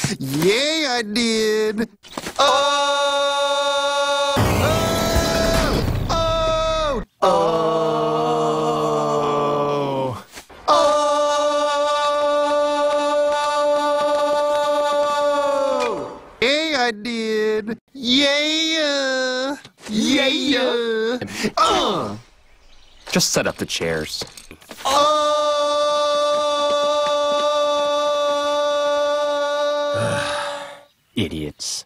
Yay, I did. Oh! Oh! Oh! Oh! Oh! Yay, I did. Yeah! Yeah! Just set up the chairs. Oh! Idiots.